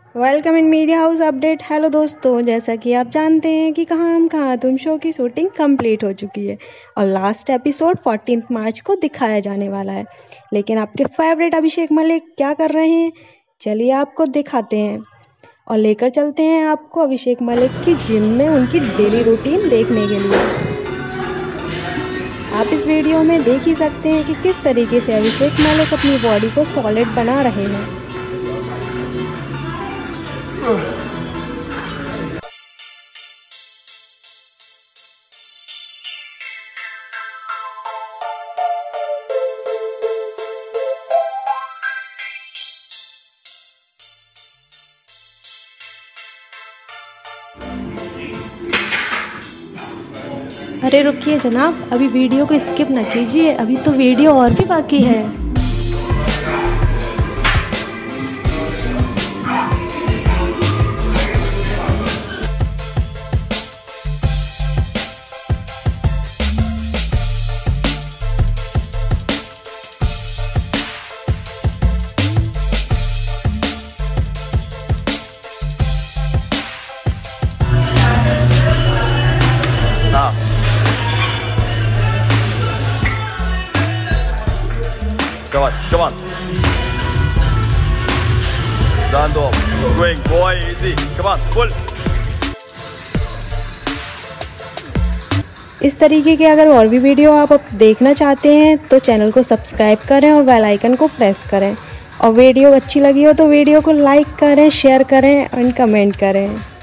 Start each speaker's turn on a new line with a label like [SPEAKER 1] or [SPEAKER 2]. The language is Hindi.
[SPEAKER 1] Welcome in media house update. Hello दोस्तों, जैसा कि आप जानते हैं कि कहाँ तुम शो की शूटिंग कंप्लीट हो चुकी है और लास्ट एपिसोड 14 मार्च को दिखाया जाने वाला है। लेकिन आपके फेवरेट अभिषेक मलिक क्या कर रहे हैं, चलिए आपको दिखाते हैं और लेकर चलते हैं आपको अभिषेक मलिक की जिम में उनकी डेली रूटीन देखने के लिए। आप इस वीडियो में देख ही सकते हैं कि किस तरीके से अभिषेक मलिक अपनी बॉडी को सॉलिड बना रहे हैं। अरे रुकिए जनाब, अभी वीडियो को स्किप ना कीजिए, अभी तो वीडियो और भी बाकी है।
[SPEAKER 2] Come on. Stand up. Swing, boy, easy. Come on, pull.
[SPEAKER 1] इस तरीके के अगर और भी वीडियो आप देखना चाहते हैं तो चैनल को सब्सक्राइब करें और बेल आइकन को प्रेस करें। और वीडियो अच्छी लगी हो तो वीडियो को लाइक करें, शेयर करें और कमेंट करें।